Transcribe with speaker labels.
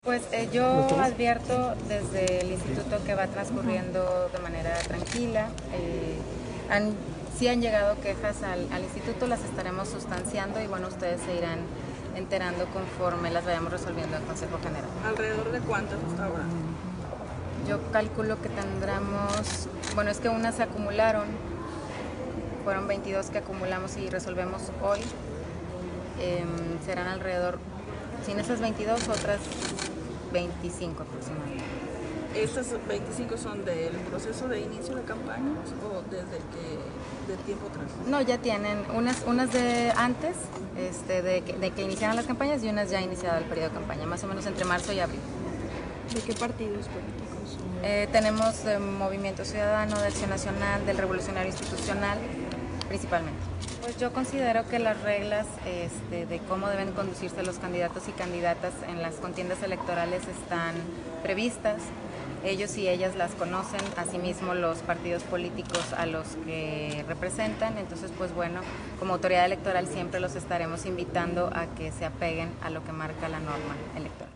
Speaker 1: Pues yo advierto desde el instituto que va transcurriendo de manera tranquila. Sí han llegado quejas al instituto, las estaremos sustanciando y bueno, ustedes se irán enterando conforme las vayamos resolviendo en Consejo General.
Speaker 2: ¿Alrededor de cuántas hasta ahora?
Speaker 1: Yo calculo que tendremos, bueno, es que unas se acumularon, fueron 22 que acumulamos y resolvemos hoy. Serán alrededor, sin esas 22, otras 25 aproximadamente.
Speaker 2: ¿Estas 25 son del proceso de inicio de campañas o desde de tiempo atrás?
Speaker 1: No, ya tienen unas de antes de que iniciaran las campañas y unas ya iniciado el periodo de campaña, más o menos entre marzo y abril.
Speaker 2: ¿De qué partidos políticos?
Speaker 1: Tenemos Movimiento Ciudadano, de Acción Nacional, del Revolucionario Institucional, principalmente. Pues yo considero que las reglas de cómo deben conducirse los candidatos y candidatas en las contiendas electorales están previstas. Ellos y ellas las conocen, asimismo los partidos políticos a los que representan. Entonces, pues bueno, como autoridad electoral siempre los estaremos invitando a que se apeguen a lo que marca la norma electoral.